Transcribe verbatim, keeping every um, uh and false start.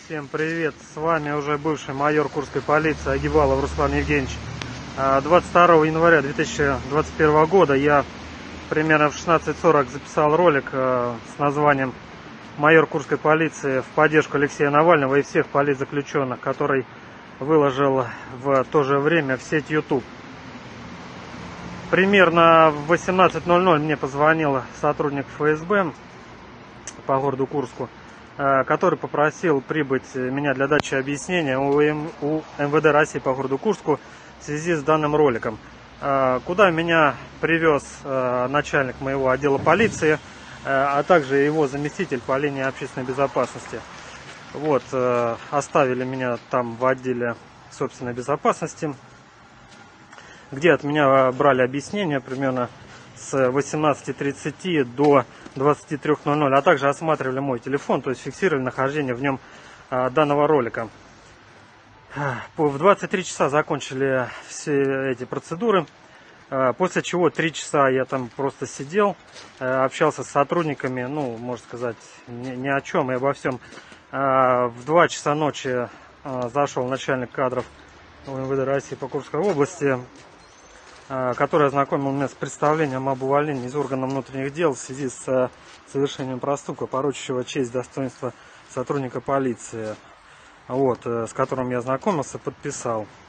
Всем привет, с вами уже бывший майор Курской полиции Агибалов Руслан Евгеньевич. двадцать второго января две тысячи двадцать первого года я примерно в шестнадцать сорок записал ролик с названием «Майор Курской полиции в поддержку Алексея Навального и всех политзаключенных», который выложил в то же время в сеть YouTube. Примерно в восемнадцать ноль ноль мне позвонил сотрудник эф эс бэ по городу Курску, который попросил прибыть меня для дачи объяснения у эм вэ дэ России по городу Курску в связи с данным роликом, куда меня привез начальник моего отдела полиции, а также его заместитель по линии общественной безопасности. Вот, оставили меня там в отделе собственной безопасности, где от меня брали объяснения примерно с восемнадцати тридцати до двадцати трёх ноль ноль, а также осматривали мой телефон, то есть фиксировали нахождение в нем а, данного ролика. В двадцать три часа закончили все эти процедуры, а, после чего три часа я там просто сидел, а, общался с сотрудниками, ну, можно сказать, ни, ни о чем и обо всем. А, в два часа ночи а, зашел начальник кадров эм вэ дэ России по Курской области, который ознакомил меня с представлением об увольнении из органов внутренних дел в связи с совершением проступка, порочащего честь, достоинство сотрудника полиции, вот, с которым я ознакомился, подписал.